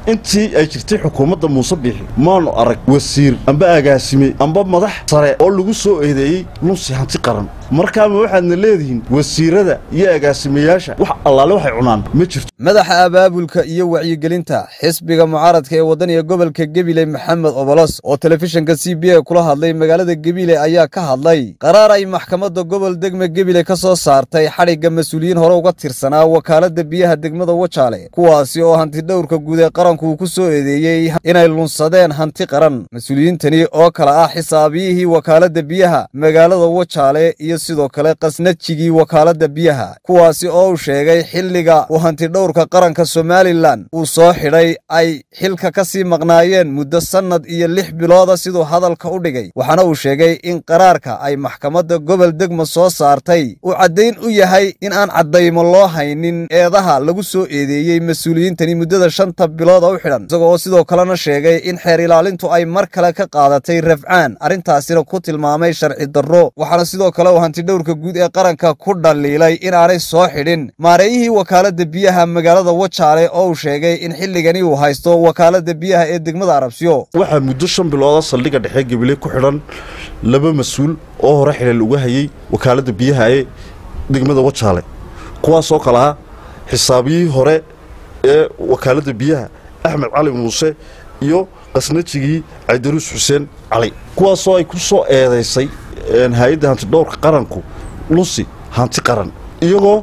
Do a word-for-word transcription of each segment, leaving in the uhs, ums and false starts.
intii ay jirtay xukuumadda Muuse Biixi maanu arag wasiir amba agaasime amba madax sare oo lagu soo eedeeyay lunsi hanti qaran markaa ma waxaadna leedihiin wasiirada iyo agaasimeyaasha wax allaale waxay cunaan ma jirto madaxa abaabulka iyo wacyigelinta xisbiga mucaaradka ee wadaniga gobolka Gabiley Maxamed Obolos oo telefishinka C B A kula hadlay magaalada Gabiley ayaa ka hadlay qaraar ay maxkamadda gobol degme Gabiley ka soo saartay xariga mas'uuliyiin hore uga tirsanaa wakaaladda biyaha degmada Wajaale kuwaasi oo hanti dhowrka guud ee qaranku ku soo eedeeyay inay lunsadeen hanti qaran mas'uuliyiintani oo kala ah xisaabiyihii wakaaladda biyaha magaalada Wajaale iyo sidoo kale qasnajigii wakaaladda biyaha kuwaasi oo uu sheegay xilliga uu hanti dhowrka qaranka Somaliland uu soo xidhay ay xilka ka sii maqnaayeen muddo sanad iyo lix bilood sidoo hadalka u dhigay waxaana uu sheegay in qaraarka ay maxkamadda gobol degmo soo saartay uu cadeyn u yahay in aan cadeymo loo haynin eedaha lagu soo eedeeyay mas'uuliyiintani muddada shanta bilood u xidhan isagoo sidoo kalena sheegay in xeer ilaalintu ay mar kale ka qaadatay rafcaan arintaasina ku tilmaamay sharci darro waxaana sidoo kale uu hanti dhowrka guud ee qaranka ku dhaliilay in aanay soo xidhin maareeyihii wakaaladda biyaha magaalada Wajaale oo uu sheegay in xilligani uu haysto wakaaladda biyaha ee degmada Arabsiyo waxa muddo shan bilood saldhigga dhexe Gabiley ku xidhan laba mas'uul oo hore xilal uga hayay wakaaladda biyaha ee degmada Wajaale kuwaas oo kala xisaabiyihii hore ee wakaaladda biyaha Axmed Cali Muuse iyo qasnajigii Cabdiruus Xuseen Cali kuwaas oo ay ku soo eedeysay hay'adda hanti dhowrka qaranku lunsi hanti qaran iyagoo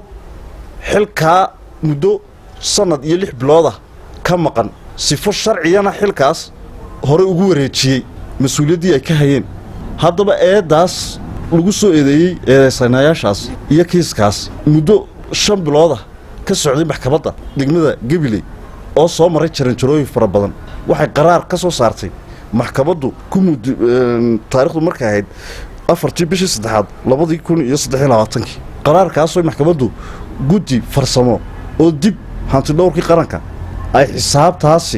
xilka muddo sanad iyo lix bilood ah ka maqan sifo sharciyana xilkaas hore ugu wareejiyay mas'uuliyadii ay ka hayeen haddaba eedaas lagu soo eedeeyay eedeysanayaashaas iyo kiiskaas muddo shan bilood ah ka socday maxkamadda degmada Gabiley oo soo maray jaranjarooyin fara badan waxay qaraar ka soo saartay maxkamaddu ku muddo taariikhdu markay ahayd afartii bishii saddexaad labada kun iyo saddex iyo labaatan qaraarkaas oo maxkamaddu guddi farsamo oo dib hanti dhowrkii qaranka ay xisaabtaasi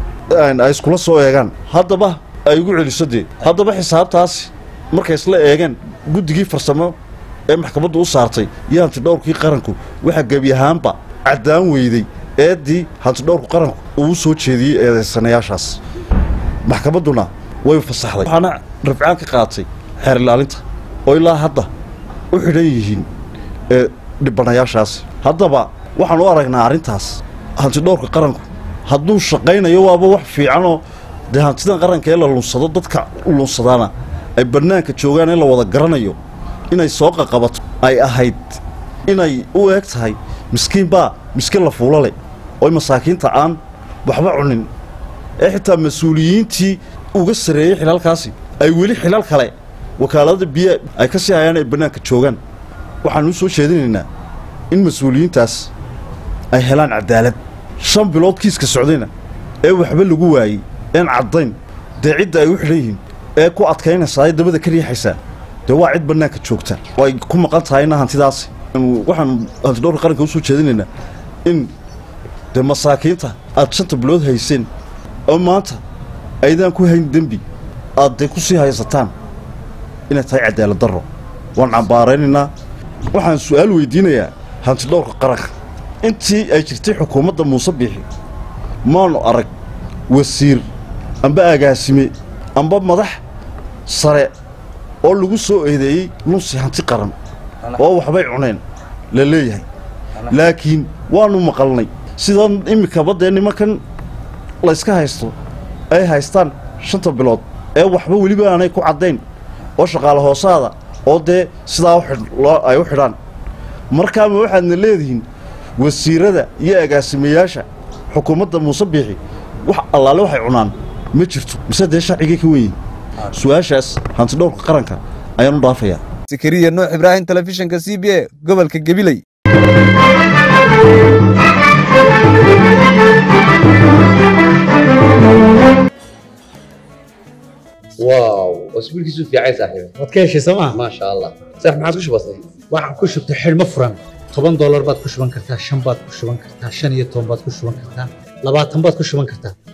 ay iskula soo eegaan haddaba ay ugu celisay haddaba xisaabtaasi markay isla eegeen guddigii farsamo ee maxkamaddu u saartay iyo hanti dhowrkii qaranku waxa gabi ahaanba cadaan weyday eedii hanti dhowrka qaranku uu soo jeediyay eedeysanayaashaas maxkamadduna way fasaxday waxaana rafcaan ka qaatay xeer ilaalinta oo ilaa hadda u xidhan yihiin ee dhibanayaashaas haddaba waxaan u aragnaa arrintaas hanti dhowrka qaranku hadduu shaqaynayo waaba wax fiican oo dee hantidan qaranka ee la lunsado dadka lunsadaana ay bannaanka joogaan in la wada garanayo inay soo qaqabato ay ahayd inay u eeg tahay miskiin baa miskiin la fuulo leh oo masaakiinta aan waxba cunin ee xitaa mas'uuliyiintii uga sareeyay xilalkaasi ay weli xilal kale wakaaladda biyaha ay ka sii hayaan ay bannaanka joogaan waxaan u soo jeedinaynaa in mas'uuliyiintaas ay helaan cadaalad shan bilood kiiska socdayna ee waxba lagu waayay een caddayn dee cidda ay u xidhan yihiin ee ku adkaynaysa ay dabada ka riixaysaa dee waa cid bannaanka joogta way ku maqan tahayna hantidaasi waxaan hanti dhowrka qaranka u soo jeedinaynaa in dee masaakiinta aad shanta bilood hayseen oo maanta aydaan ku hayn dembi aad dee ku sii haysataan inay tahay cadaalad darro waan cambaaraynaynaa waxaan su'aal weydiinayaa hanti dhowrka qaranka intii ay jirtay xukuumadda Muuse Biixi maanu arag wasiir amba agaasime amba madax sare oo lagu soo eedeeyay lunsi hanti qaran oo waxbay cuneen la leeyahay laakiin waanu maqalnay sidan imika badee nimankan la iska haysto ay haystaan shanta bilood ee waxba weliba aanay ku caddayn oo shaqaale hoosaada oo dee sidaa ay u xidhaan markaa ma waxaadna leedihiin wasiirada iyo agaasimeyaasha xukuumadda Muuse Biixi wax allaale waxay cunaan ma jirto mise dee sharciga ka weyn su'aashaas hanti dhowrka qaranka ayaan u dhaafayaa Sikiriya Nuux Ibrahim telefishinka C B A gobolka Gabiley واو واسبوعك يسوي في عيسى صاحبي wadkeeshi sama ما شاء الله صح ما عاد وش بصير waxaan ku shubtay xilmo furan toban dollar baad ku shuban kartaa shan baad ku shuban kartaa shan iyo toban baad ku shuban kartaa labaatan baad ku shuban kartaa